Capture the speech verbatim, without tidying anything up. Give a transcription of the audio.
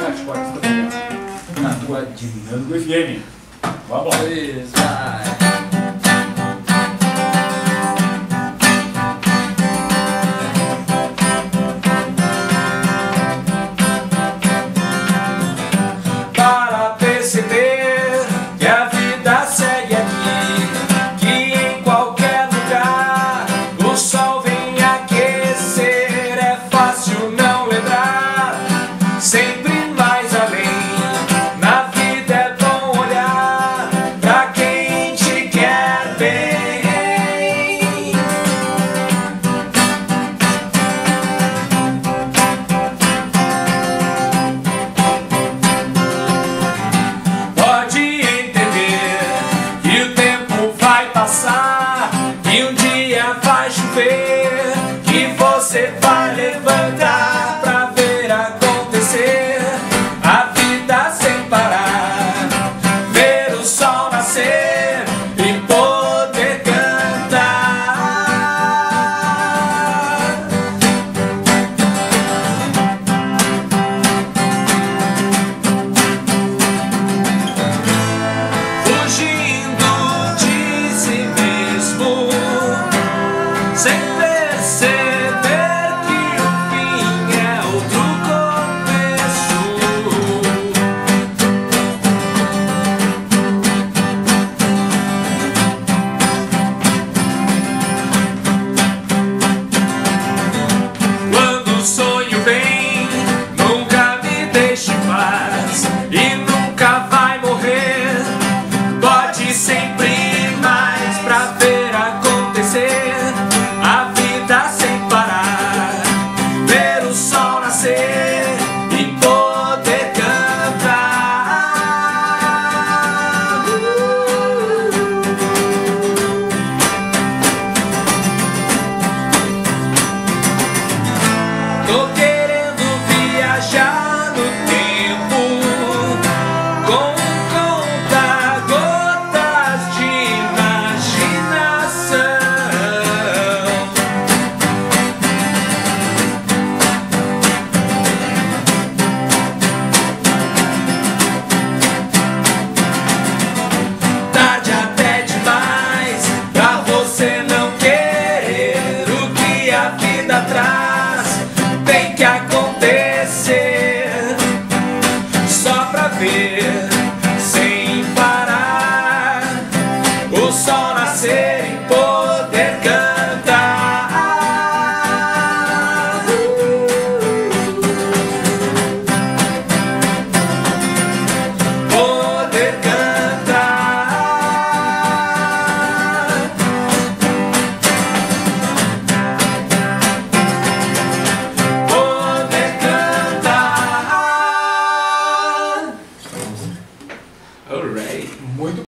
as cordas também. Na tua Dinâmico F M. Vamos lá. Isso, vai. Para perceber que a vida segue aqui, que em qualquer lugar o sol vem aquecer, é fácil não lembrar, sempre mais além. Na vida é bom olhar pra quem te quer bem. Pode entender que o tempo vai passar, que um dia vai chover, que você vai levantar pra ver acontecer a vida sem parar, ver o sol nascer e poder cantar. Fugindo de si mesmo, sem perceber que o fim é outro começo. Quando o sonho vem, nunca me deixe em paz e nunca vai morrer. Pode sempre ir mais pra ver acontecer a vida sem parar, ver o sol nascer e poder cantar. Tô querendo viajar no tempo com conta-gotas de imaginação. Tarde até demais pra você não querer o que a vida traz. Tem que acontecer só pra ver